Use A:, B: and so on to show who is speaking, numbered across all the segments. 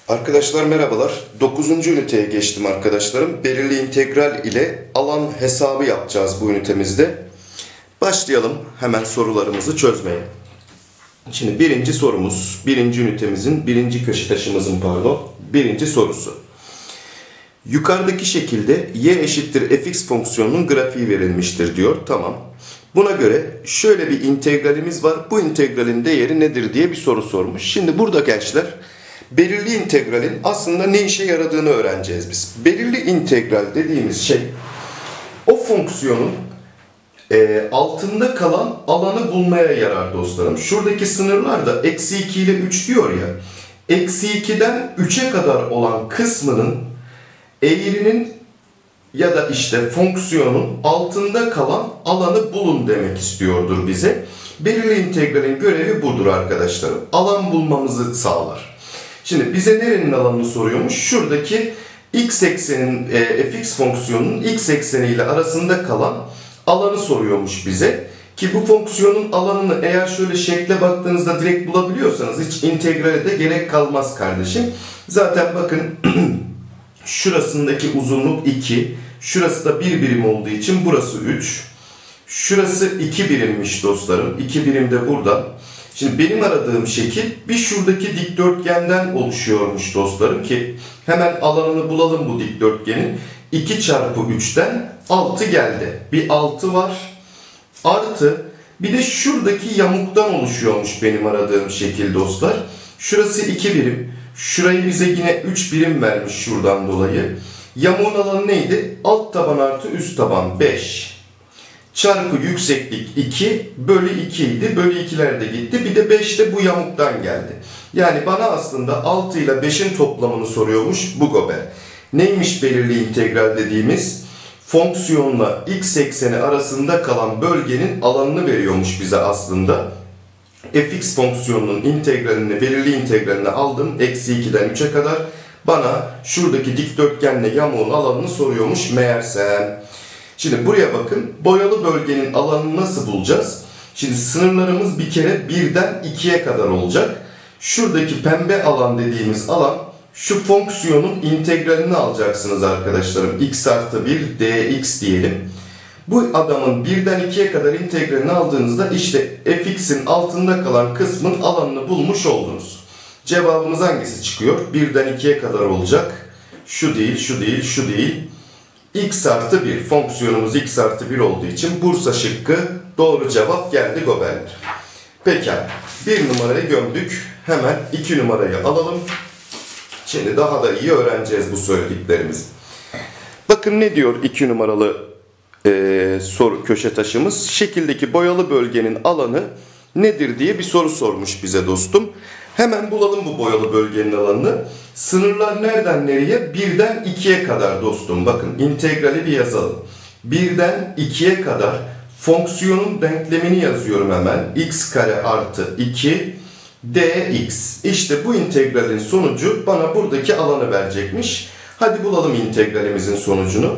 A: Arkadaşlar merhabalar. 9. üniteye geçtim arkadaşlarım. Belirli integral ile alan hesabı yapacağız bu ünitemizde. Başlayalım hemen sorularımızı çözmeye. Şimdi birinci sorumuz, birinci ünitemizin, birinci köşe taşımızın birinci sorusu. Yukarıdaki şekilde y eşittir fx fonksiyonunun grafiği verilmiştir diyor. Tamam. Buna göre şöyle bir integralimiz var. Bu integralin değeri nedir diye bir soru sormuş. Şimdi burada gençler belirli integralin aslında ne işe yaradığını öğreneceğiz biz. Belirli integral dediğimiz şey o fonksiyonun altında kalan alanı bulmaya yarar dostlarım. Şuradaki sınırlar da -2 ile 3 diyor ya. -2'den 3'e kadar olan kısmının eğrinin ya da işte fonksiyonun altında kalan alanı bulun demek istiyordur bize. Belirli integralin görevi budur arkadaşlarım. Alan bulmamızı sağlar. Şimdi bize nerenin alanını soruyormuş? Şuradaki x eksenin fx fonksiyonunun x ekseniyle arasında kalan alanı soruyormuş bize. Ki bu fonksiyonun alanını eğer şöyle şekle baktığınızda direkt bulabiliyorsanız hiç integrale de gerek kalmaz kardeşim. Zaten bakın şurasındaki uzunluk 2, şurası da 1 birim olduğu için burası 3. Şurası 2 birimmiş dostlarım. 2 birim de buradan. Şimdi benim aradığım şekil bir şuradaki dikdörtgenden oluşuyormuş dostlarım ki hemen alanını bulalım bu dikdörtgenin. 2 çarpı 3'ten 6 geldi. Bir 6 var. Artı bir de şuradaki yamuktan oluşuyormuş benim aradığım şekil dostlar. Şurası 2 birim. Şurayı bize yine 3 birim vermiş şuradan dolayı. Yamuğun alanı neydi? Alt taban artı üst taban 5. Çarpı yükseklik 2 bölü 2 idi. Bölü 2'ler de gitti. Bir de 5 de bu yamuktan geldi. Yani bana aslında 6 ile 5'in toplamını soruyormuş bu gober. Neymiş belirli integral dediğimiz? Fonksiyonla x ekseni arasında kalan bölgenin alanını veriyormuş bize aslında. Fx fonksiyonunun integralini, belirli integralini aldım. -2'den 3'e kadar. Bana şuradaki dikdörtgenle yamuğun alanını soruyormuş meğersem. Şimdi buraya bakın. Boyalı bölgenin alanını nasıl bulacağız? Şimdi sınırlarımız bir kere 1'den 2'ye kadar olacak. Şuradaki pembe alan dediğimiz alan şu fonksiyonun integralini alacaksınız arkadaşlarım. X artı 1 dx diyelim. Bu adamın 1'den 2'ye kadar integralini aldığınızda işte fx'in altında kalan kısmın alanını bulmuş oldunuz. Cevabımız hangisi çıkıyor? 1'den 2'ye kadar olacak. Şu değil, şu değil, şu değil. X artı 1. Fonksiyonumuz x artı 1 olduğu için Bursa şıkkı doğru cevap geldi goberler. Pekala. 1 numarayı gömdük. Hemen 2 numarayı alalım. Şimdi daha da iyi öğreneceğiz bu söylediklerimizi. Bakın ne diyor 2 numaralı soru köşe taşımız. Şekildeki boyalı bölgenin alanı nedir diye bir soru sormuş bize dostum. Hemen bulalım bu boyalı bölgenin alanını. Sınırlar nereden nereye? 1'den 2'ye kadar dostum. Bakın integrali bir yazalım. 1'den 2'ye kadar fonksiyonun denklemini yazıyorum hemen. X kare artı 2 dx. İşte bu integralin sonucu bana buradaki alanı verecekmiş. Hadi bulalım integralimizin sonucunu.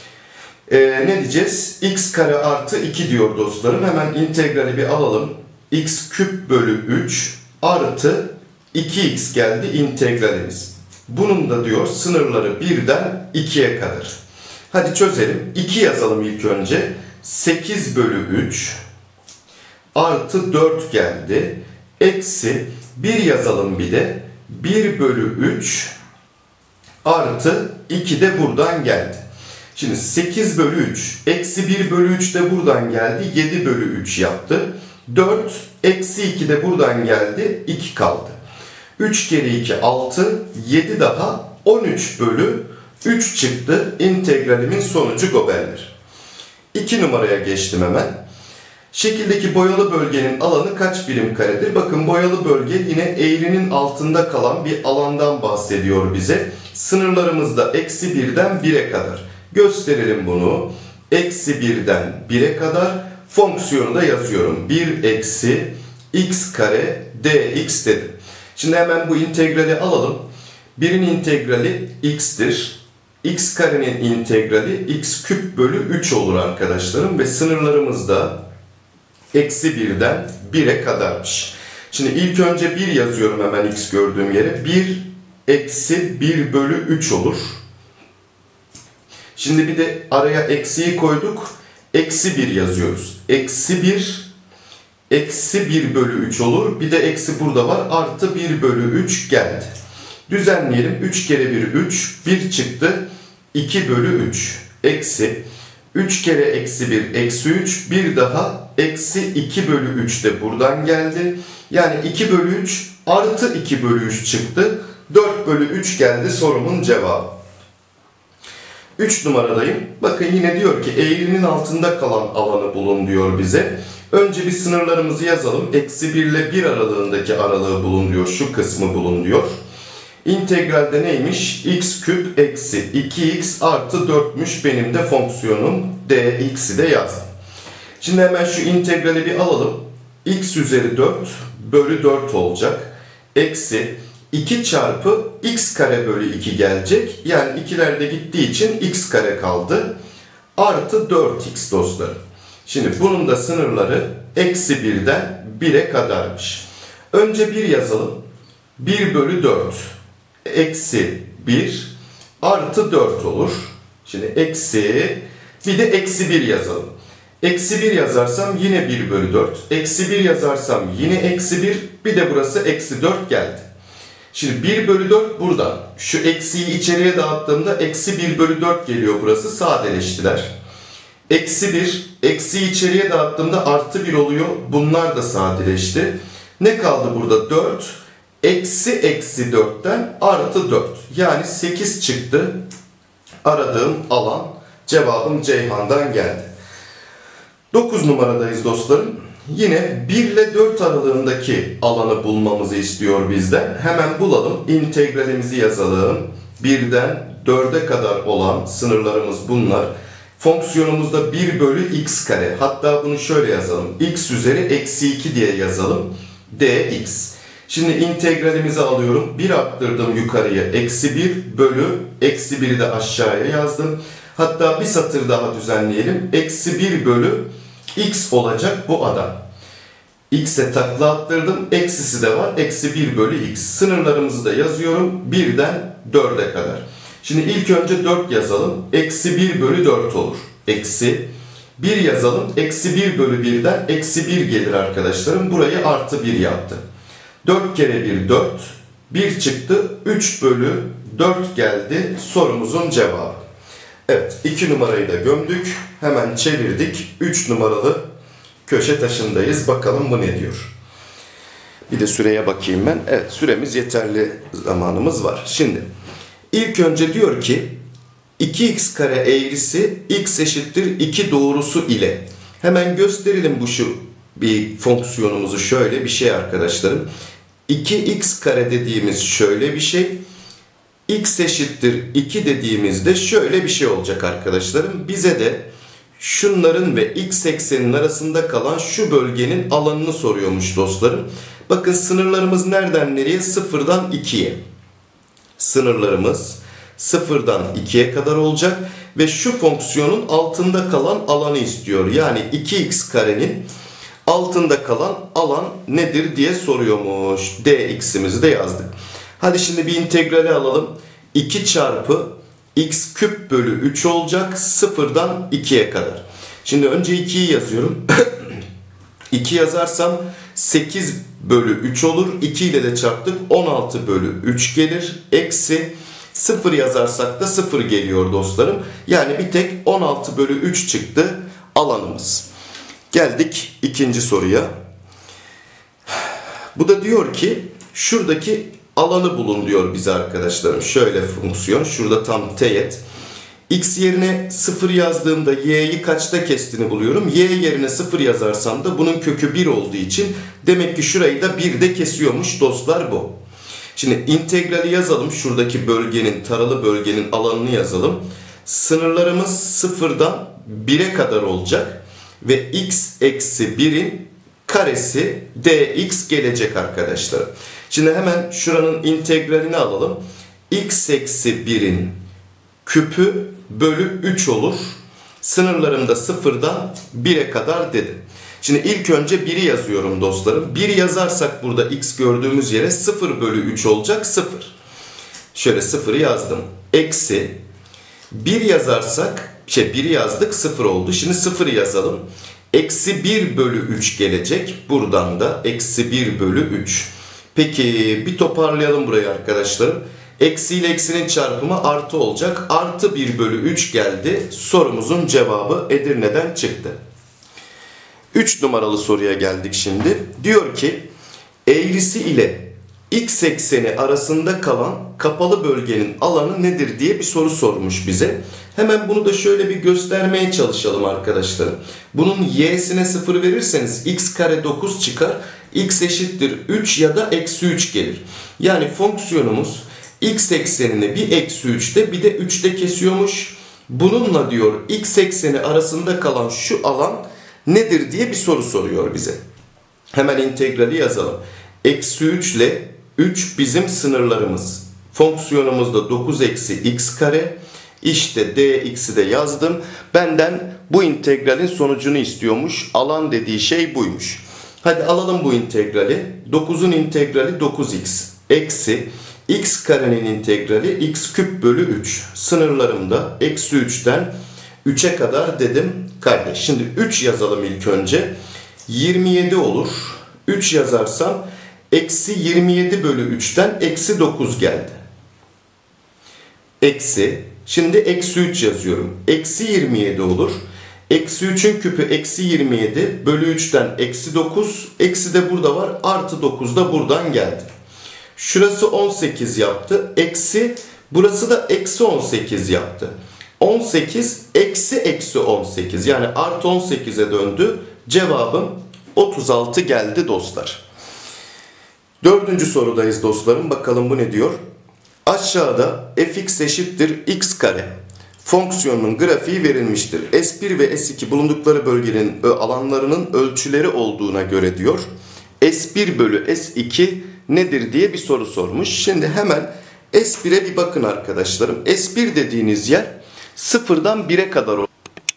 A: Ne diyeceğiz? X kare artı 2 diyor dostlarım. Hemen integrali bir alalım. X küp bölü 3 artı 2x geldi integralimiz. Bunun da diyor sınırları 1'den 2'ye kadar. Hadi çözelim. 2 yazalım ilk önce. 8 bölü 3 artı 4 geldi. Eksi 1 yazalım bir de. 1 bölü 3 artı 2 de buradan geldi. Şimdi 8 bölü 3 eksi 1 bölü 3 de buradan geldi. 7 bölü 3 yaptı. 4 eksi 2 de buradan geldi. 2 kaldı. 3 kere 2 6. 7 daha 13 bölü 3 çıktı. İntegralimin sonucu goberler. 2 numaraya geçtim hemen. Şekildeki boyalı bölgenin alanı kaç birim karedir? Bakın boyalı bölge yine eğrinin altında kalan bir alandan bahsediyor bize. Sınırlarımız da -1'den 1'e kadar. Gösterelim bunu. -1'den 1'e kadar fonksiyonu da yazıyorum. 1 eksi x kare dx dedim. Şimdi hemen bu integrali alalım. 1'in integrali x'tir. X karenin integrali x küp bölü 3 olur arkadaşlarım. Ve sınırlarımız da -1'den 1'e kadarmış. Şimdi ilk önce 1 yazıyorum hemen x gördüğüm yere. 1 eksi 1 bölü 3 olur. Şimdi bir de araya eksiyi koyduk. Eksi 1 yazıyoruz. Eksi 1 eksi 1 bölü 3 olur. Bir de eksi burada var. Artı 1 bölü 3 geldi. Düzenleyelim. 3 kere 1 3. 1 çıktı. 2 bölü 3. Eksi 3 kere eksi 1 eksi 3. Bir daha eksi 2 bölü 3 de buradan geldi. Yani 2 bölü 3 artı 2 bölü 3 çıktı. 4 bölü 3 geldi sorumun cevabı. 3 numaradayım. Bakın yine diyor ki eğrinin altında kalan alanı bulun diyor bize. Önce bir sınırlarımızı yazalım. Eksi 1 ile 1 aralığındaki aralığı bulun diyor. Şu kısmı bulun diyor. İntegralde neymiş? X küp eksi 2x artı 4'müş benim de fonksiyonum. Dx'i de yazdım. Şimdi hemen şu integrali bir alalım. X üzeri 4 bölü 4 olacak. Eksi 2 çarpı x kare bölü 2 gelecek. Yani ikiler de gittiği için x kare kaldı. Artı 4x dostlarım. Şimdi bunun da sınırları eksi 1'den 1'e kadarmış. Önce 1 yazalım. 1 bölü 4 eksi 1 artı 4 olur. Şimdi eksi bir de eksi 1 yazalım. Eksi 1 yazarsam yine 1 bölü 4. Eksi 1 yazarsam yine eksi 1. Bir de burası eksi 4 geldi. Şimdi 1 bölü 4 burada. Şu eksiyi içeriye dağıttığımda eksi 1 bölü 4 geliyor burası. Sadeleştiler. Eksi 1. Eksiyi içeriye dağıttığımda artı 1 oluyor. Bunlar da sadeleşti. Ne kaldı burada? 4. Eksi eksi 4'ten artı 4. Yani 8 çıktı. Aradığım alan cevabım Ceyhan'dan geldi. 9 numaradayız dostlarım. Yine 1 ile 4 aralığındaki alanı bulmamızı istiyor bizden. Hemen bulalım. İntegralimizi yazalım. 1'den 4'e kadar olan sınırlarımız bunlar. Fonksiyonumuzda 1 bölü x kare. Hatta bunu şöyle yazalım. X üzeri eksi 2 diye yazalım. Dx. Şimdi integralimizi alıyorum. 1 arttırdım yukarıya. Eksi 1 bölü eksi 1'i de aşağıya yazdım. Hatta bir satır daha düzenleyelim. Eksi 1 bölü x olacak bu adam. X'e takla attırdım. Eksisi de var. Eksi 1 bölü x. Sınırlarımızı da yazıyorum. 1'den 4'e kadar. Şimdi ilk önce 4 yazalım. Eksi 1 bölü 4 olur. Eksi 1 yazalım. Eksi 1 bölü 1'den eksi 1 gelir arkadaşlarım. Burayı artı 1 yaptı. 4 kere 1 4. 1 çıktı. 3 bölü 4 geldi. Sorumuzun cevabı. Evet, 2 numarayı da gömdük. Hemen çevirdik. 3 numaralı köşe taşındayız. Bakalım bu ne diyor. Bir de süreye bakayım ben. Evet, süremiz yeterli, zamanımız var. Şimdi ilk önce diyor ki 2x kare eğrisi x eşittir 2 doğrusu ile. Hemen gösterelim bu şu bir fonksiyonumuzu. Şöyle bir şey arkadaşlarım. 2x kare dediğimiz şöyle bir şey. X eşittir 2 dediğimizde şöyle bir şey olacak arkadaşlarım. Bize de şunların ve x eksenin arasında kalan şu bölgenin alanını soruyormuş dostlarım. Bakın sınırlarımız nereden nereye? 0'dan 2'ye. Sınırlarımız 0'dan 2'ye kadar olacak ve şu fonksiyonun altında kalan alanı istiyor. Yani 2x karenin altında kalan alan nedir diye soruyormuş. Dx'imizi de yazdık. Hadi şimdi bir integrali alalım. 2 çarpı x küp bölü 3 olacak 0'dan 2'ye kadar. Şimdi önce 2'yi yazıyorum. 2 yazarsam 8 bölü 3 olur. 2 ile de çarptık. 16 bölü 3 gelir. Eksi 0 yazarsak da 0 geliyor dostlarım. Yani bir tek 16 bölü 3 çıktı alanımız. Geldik ikinci soruya. Bu da diyor ki şuradaki alanı bulun diyor bize arkadaşlarım. Şöyle fonksiyon. Şurada tam teğet. X yerine 0 yazdığımda y'yi kaçta kestiğini buluyorum. Y yerine 0 yazarsam da bunun kökü 1 olduğu için demek ki şurayı da 1'de kesiyormuş dostlar bu. Şimdi integrali yazalım. Şuradaki bölgenin, taralı bölgenin alanını yazalım. Sınırlarımız 0'dan 1'e kadar olacak. Ve x eksi 1'in karesi dx gelecek arkadaşlar. Şimdi hemen şuranın integralini alalım. X eksi 1'in küpü bölü 3 olur. Sınırlarım da 0'dan 1'e kadar dedim. Şimdi ilk önce 1'i yazıyorum dostlarım. 1 yazarsak burada x gördüğümüz yere 0 bölü 3 olacak 0. Şöyle 0'ı yazdım. Eksi 1 yazarsak, 1'i yazdık 0 oldu. Şimdi 0'ı yazalım. Eksi 1 bölü 3 gelecek. Buradan da eksi 1 bölü 3. Peki bir toparlayalım burayı arkadaşlarım. Eksi ile eksinin çarpımı artı olacak. Artı 1 bölü 3 geldi. Sorumuzun cevabı Edirne'den çıktı. 3 numaralı soruya geldik şimdi. Diyor ki eğrisi ile x ekseni arasında kalan kapalı bölgenin alanı nedir diye bir soru sormuş bize. Hemen bunu da şöyle bir göstermeye çalışalım arkadaşlarım. Bunun y'sine 0 verirseniz x kare 9 çıkar. X eşittir 3 ya da eksi 3 gelir. Yani fonksiyonumuz x eksenini bir eksi 3'te bir de 3'te kesiyormuş. Bununla diyor x ekseni arasında kalan şu alan nedir diye bir soru soruyor bize. Hemen integrali yazalım. Eksi 3 ile 3 bizim sınırlarımız. Fonksiyonumuzda 9 eksi x kare. İşte dx'i de yazdım. Benden bu integralin sonucunu istiyormuş. Alan dediği şey buymuş. Hadi alalım bu integrali. 9'un integrali 9x. Eksi x karenin integrali x küp bölü 3. Sınırlarımda eksi 3'ten 3'e kadar dedim kardeş. Şimdi 3 yazalım ilk önce. 27 olur. 3 yazarsam eksi 27 bölü 3'ten eksi 9 geldi. Eksi. Şimdi eksi 3 yazıyorum. Eksi 27 olur. Eksi 3'ün küpü eksi 27 bölü 3'ten eksi 9. Eksi de burada var. Artı 9 da buradan geldi. Şurası 18 yaptı. Eksi burası da eksi 18 yaptı. 18 eksi eksi 18. Yani artı 18'e döndü. Cevabım 36 geldi dostlar. 4. sorudayız dostlarım. Bakalım bu ne diyor? Aşağıda fx eşittir x kare fonksiyonunun grafiği verilmiştir. S1 ve S2 bulundukları bölgenin alanlarının ölçüleri olduğuna göre diyor. S1 bölü S2 nedir diye bir soru sormuş. Şimdi hemen S1'e bir bakın arkadaşlarım. S1 dediğiniz yer 0'dan 1'e kadar olur.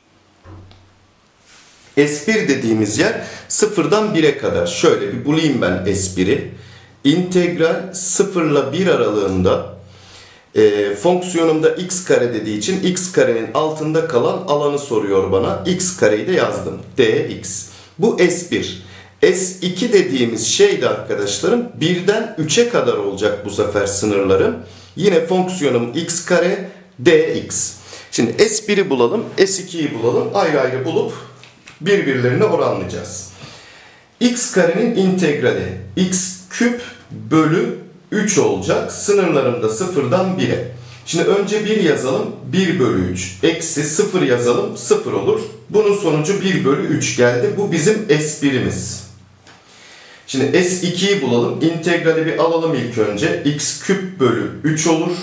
A: S1 dediğimiz yer 0'dan 1'e kadar. Şöyle bir bulayım ben S1'i. İntegral 0 ile 1 aralığında fonksiyonumda x kare dediği için x karenin altında kalan alanı soruyor bana. X kareyi de yazdım. Dx. Bu S1. S2 dediğimiz şey de arkadaşlarım 1'den 3'e kadar olacak bu sefer sınırlarım. Yine fonksiyonum x kare dx. Şimdi S1'i bulalım, S2'yi bulalım. Ayrı ayrı bulup birbirlerine oranlayacağız. X karenin integrali x küp bölü 3 olacak. Sınırlarım da 0'dan 1'e. Şimdi önce 1 yazalım. 1 bölü 3. Eksi 0 yazalım. 0 olur. Bunun sonucu 1 bölü 3 geldi. Bu bizim S1'imiz. Şimdi S2'yi bulalım. İntegrali bir alalım ilk önce. X küp bölü 3 olur.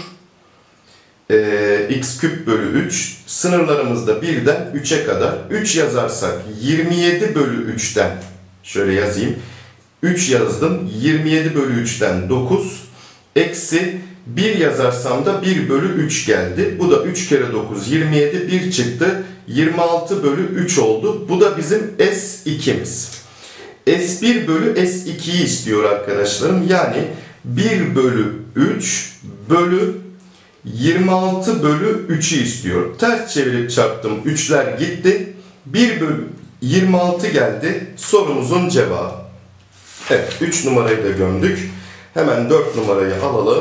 A: X küp bölü 3. Sınırlarımız da 1'den 3'e kadar. 3 yazarsak 27 bölü 3'ten şöyle yazayım. 3 yazdım. 27 bölü 3'ten 9. Eksi 1 yazarsam da 1 bölü 3 geldi. Bu da 3 kere 9 27. 1 çıktı. 26 bölü 3 oldu. Bu da bizim S2'miz. S1 bölü S2'yi istiyor arkadaşlarım. Yani 1 bölü 3 bölü 26 bölü 3'ü istiyor. Ters çevirip çarptım. 3'ler gitti. 1 bölü 26 geldi. Sorumuzun cevabı. Evet, 3 numarayı da gömdük. Hemen 4 numarayı alalım.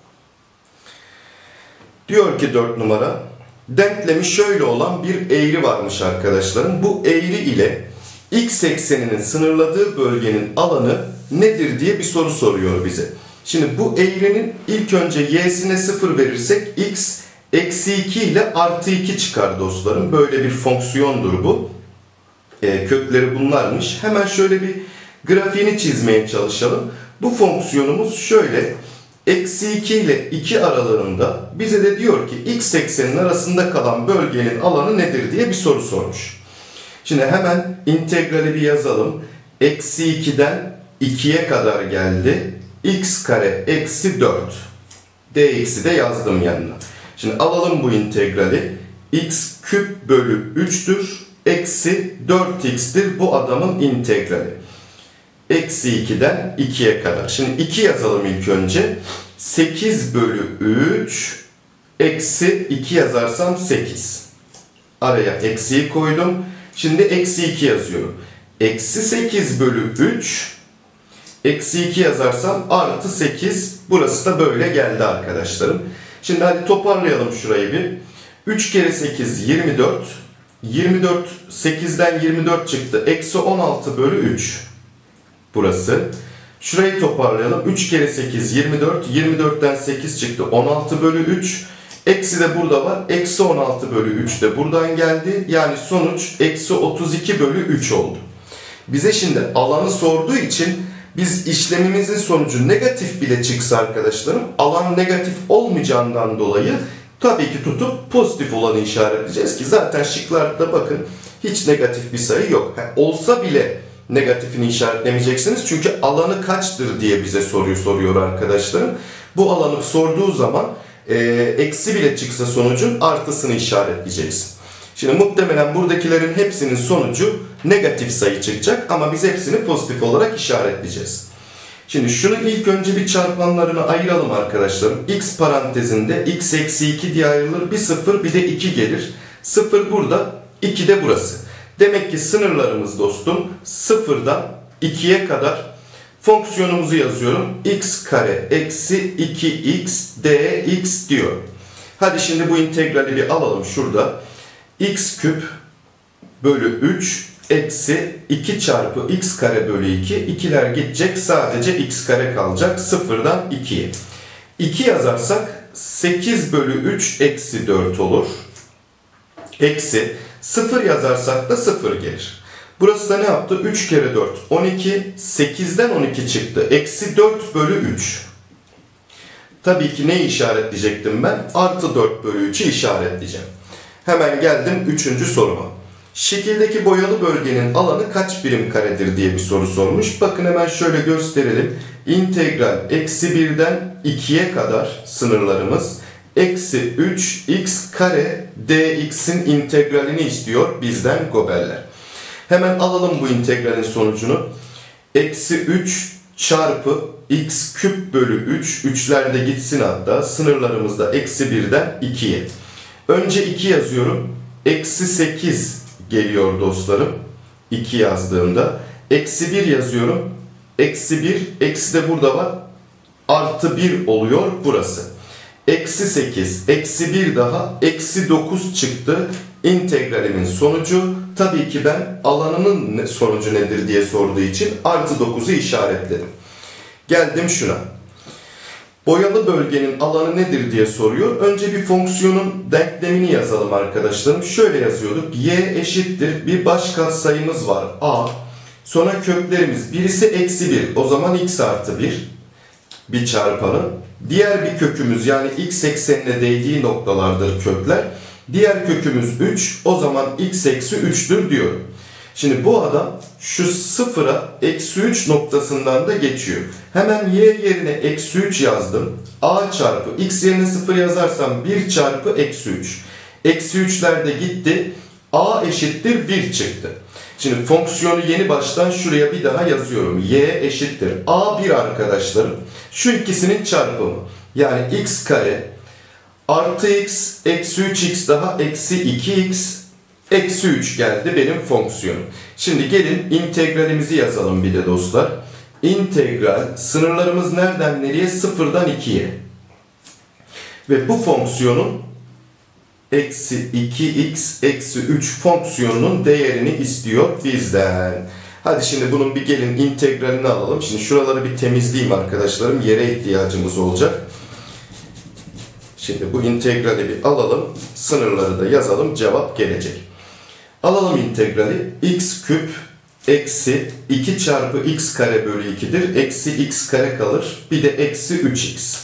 A: Diyor ki 4 numara, denklemi şöyle olan bir eğri varmış arkadaşlarım. Bu eğri ile x ekseninin sınırladığı bölgenin alanı nedir diye bir soru soruyor bize. Şimdi bu eğrinin ilk önce y'sine 0 verirsek x eksi 2 ile artı 2 çıkar dostlarım. Böyle bir fonksiyondur bu. Kökleri bunlarmış. Hemen şöyle bir grafiğini çizmeye çalışalım. Bu fonksiyonumuz şöyle. Eksi 2 ile 2 aralığında bize de diyor ki x eksenin arasında kalan bölgenin alanı nedir diye bir soru sormuş. Şimdi hemen integrali bir yazalım. Eksi 2'den 2'ye kadar geldi. X kare eksi 4. Dx'i de yazdım yanına. Şimdi alalım bu integrali. X küp bölü 3'tür. Eksi 4x'tir bu adamın integrali. Eksi 2'den 2'ye kadar. Şimdi 2 yazalım ilk önce. 8 bölü 3 eksi 2 yazarsam 8. Araya eksiyi koydum. Şimdi eksi 2 yazıyorum. Eksi 8 bölü 3 eksi 2 yazarsam artı 8. Burası da böyle geldi arkadaşlarım. Şimdi hadi toparlayalım şurayı bir. 3 kere 8 24. 24 8'den 24 çıktı. Eksi 16 bölü 3. Burası. Şurayı toparlayalım. 3 kere 8 24. 24'ten 8 çıktı. 16 bölü 3. Eksi de burada var. Eksi 16 bölü 3 de buradan geldi. Yani sonuç eksi 32 bölü 3 oldu. Bize şimdi alanı sorduğu için biz işlemimizin sonucu negatif bile çıksa arkadaşlarım, alan negatif olmayacağından dolayı tabii ki tutup pozitif olanı işaretleyeceğiz ki zaten şıklarda bakın hiç negatif bir sayı yok. Olsa bile negatifini işaretlemeyeceksiniz çünkü alanı kaçtır diye bize soruyu soruyor arkadaşlarım. Bu alanı sorduğu zaman eksi bile çıksa sonucun artısını işaretleyeceksin. Şimdi muhtemelen buradakilerin hepsinin sonucu negatif sayı çıkacak ama biz hepsini pozitif olarak işaretleyeceğiz. Şimdi şunu ilk önce bir çarpanlarını ayıralım arkadaşlarım. X parantezinde x eksi 2 diye ayrılır. Bir 0 bir de 2 gelir. 0 burada, 2 de burası. Demek ki sınırlarımız dostum 0'dan 2'ye kadar. Fonksiyonumuzu yazıyorum. X kare eksi 2x dx diyor. Hadi şimdi bu integrali bir alalım şurada. X küp bölü 3 eksi 2 çarpı x kare bölü 2. İkiler gidecek. Sadece x kare kalacak. 0'dan 2'ye. 2 yazarsak 8 bölü 3 eksi 4 olur. Eksi 0 yazarsak da 0 gelir. Burası da ne yaptı? 3 kere 4 12. 8'den 12 çıktı. Eksi 4 bölü 3. Tabii ki neyi işaretleyecektim ben? Artı 4 bölü 3'ü işaretleyeceğim. Hemen geldim 3. soruma. Şekildeki boyalı bölgenin alanı kaç birim karedir diye bir soru sormuş. Bakın hemen şöyle gösterelim. İntegral eksi 1'den 2'ye kadar sınırlarımız. Eksi 3x kare dx'in integralini istiyor bizden gobeller. Hemen alalım bu integralin sonucunu. Eksi 3 çarpı x küp bölü 3. 3'ler de gitsin hatta. Sınırlarımız da eksi 1'den 2'ye. Önce 2 yazıyorum. Eksi 8 geliyor dostlarım. 2 yazdığımda. Eksi 1 yazıyorum. Eksi 1. Eksi de burada var. Artı 1 oluyor burası. Eksi 8. Eksi 1 daha. Eksi 9 çıktı. İntegralimin sonucu. Tabii ki ben alanının sonucu nedir diye sorduğu için artı 9'u işaretledim. Geldim şuna. Boyalı bölgenin alanı nedir diye soruyor. Önce bir fonksiyonun denklemini yazalım arkadaşlarım. Şöyle yazıyorduk. Y eşittir. Bir baş katsayımız var. A. Sonra köklerimiz. Birisi eksi 1. O zaman x artı 1. Bir çarpanı. Diğer bir kökümüz yani x eksenine değdiği noktalardır kökler. Diğer kökümüz 3. O zaman x eksi 3'tür diyorum. Şimdi bu adam şu sıfıra eksi 3 noktasından da geçiyor. Hemen y yerine eksi 3 yazdım. A çarpı x yerine 0 yazarsam 1 çarpı eksi 3. Eksi 3'ler de gitti. A eşittir 1 çıktı. Şimdi fonksiyonu yeni baştan şuraya bir daha yazıyorum. Y eşittir. A 1 arkadaşlarım. Şu ikisinin çarpımı. Yani x kare artı x eksi 3x daha eksi 2x eksi 3 geldi benim fonksiyonum. Şimdi gelin integralimizi yazalım bir de dostlar. İntegral sınırlarımız nereden nereye? 0'dan 2'ye. Ve bu fonksiyonun eksi 2x eksi 3 fonksiyonunun değerini istiyor bizden. Hadi şimdi bunun bir gelin integralini alalım. Şimdi şuraları bir temizleyeyim arkadaşlarım. Yere ihtiyacımız olacak. Şimdi bu integrali bir alalım. Sınırları da yazalım. Cevap gelecek. Alalım integrali. X küp eksi 2 çarpı x kare bölü 2'dir. Eksi x kare kalır. Bir de eksi 3x.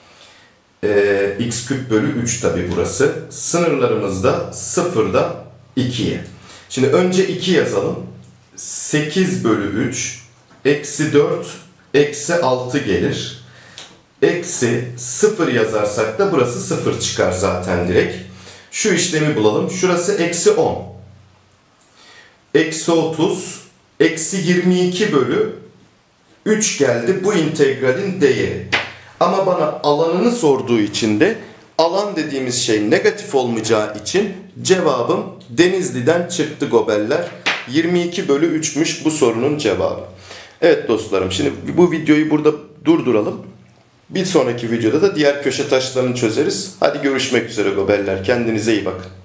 A: X küp bölü 3 tabi burası. Sınırlarımız da 0'da 2'ye. Şimdi önce 2 yazalım. 8 bölü 3 eksi 4 eksi 6 gelir. Eksi 0 yazarsak da burası 0 çıkar zaten direkt. Şu işlemi bulalım. Şurası eksi 10. Eksi 30. Eksi 22 bölü 3 geldi bu integralin değeri. Ama bana alanını sorduğu için de alan dediğimiz şey negatif olmayacağı için cevabım Denizli'den çıktı gobeller. 22/3'müş bu sorunun cevabı. Evet dostlarım, şimdi bu videoyu burada durduralım. Bir sonraki videoda da diğer köşe taşlarını çözeriz. Hadi görüşmek üzere gobeller. Kendinize iyi bakın.